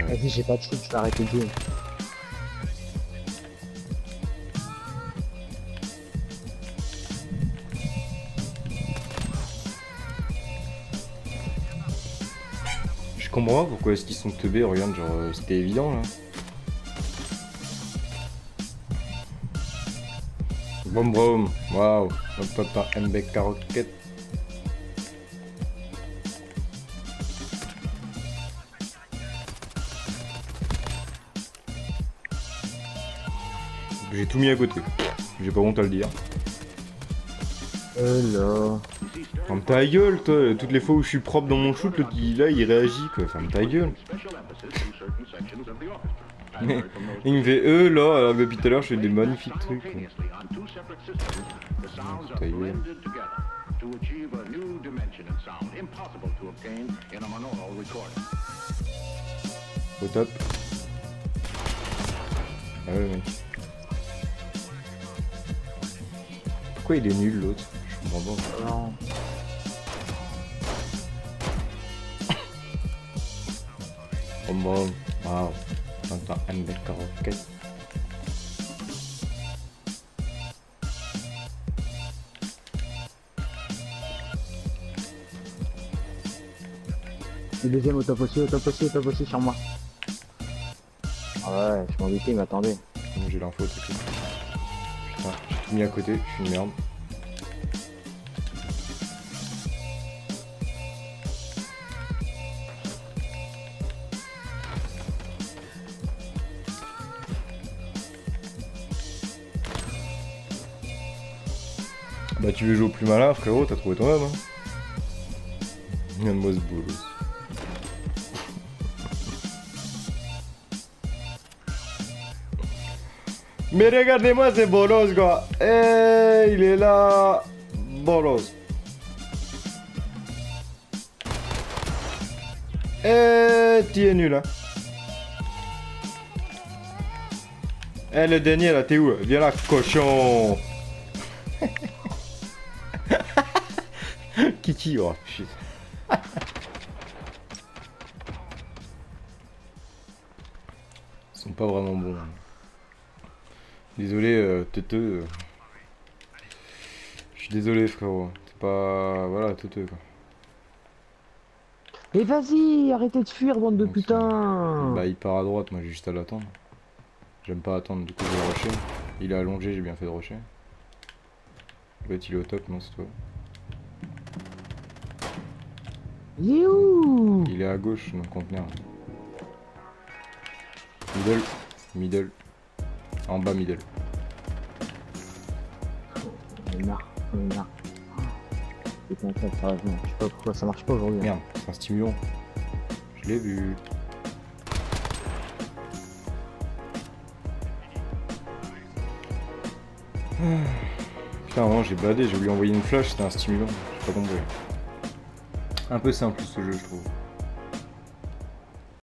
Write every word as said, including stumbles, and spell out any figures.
Vas-y, j'ai pas de shoot, je vais arrêter de jouer. Je comprends pas pourquoi est-ce qu'ils sont teubés, regarde, genre euh, c'était évident là. Boum boum, waouh, hop hop hop, M B K rocket. J'ai tout mis à côté, j'ai pas honte à le dire. Euh là. Ferme ta gueule, toi, toutes les fois où je suis propre dans mon shoot, le il, là il réagit quoi, ferme ta gueule. Il me fait eux là, alors que depuis tout à l'heure je fais des magnifiques trucs. Quoi. Oh, ta gueule. Au top. Ah ouais mec. Pourquoi il est nul l'autre? Je comprends pas. Non. Oh bon, waouh. T'entends M B K rocket. Le deuxième au top aussi, au top aussi, au top aussi sur moi. Ah ouais, je m'en doutais, il m'attendait. Bon, j'ai l'info, t'inquiète. Putain, j'ai tout mis à côté, je suis une merde. Bah tu veux jouer au plus malin frérot, t'as trouvé ton homme hein. Regarde-moi ce bolos. Mais regardez-moi ce bolos quoi. Eh, il est là. Bolos. Eh, tu es nul hein. Eh le dernier là, t'es où? Viens là cochon. Kiki, oh putain. Ils sont pas vraiment bons. Désolé, euh, teuteux. Je suis désolé, frérot. C'est pas. Voilà, teuteux quoi. Mais vas-y, arrêtez de fuir, bande de Donc, putain. Bah, il part à droite, moi j'ai juste à l'attendre. J'aime pas attendre, du coup je vais rusher. Il est allongé, j'ai bien fait de rusher. L'autre il est au top, non, c'est toi. Il est où? Il est à gauche dans le conteneur. Middle, middle. En bas, middle. J'en ai marre, j'en ai marre. Putain, ça, sérieusement, je sais pas pourquoi ça marche pas aujourd'hui. Merde, c'est un stimulant. Je l'ai vu. Putain, vraiment j'ai badé, j'ai voulu envoyer une flash, c'était un stimulant. J'ai pas compris. Un peu simple ce jeu, je trouve.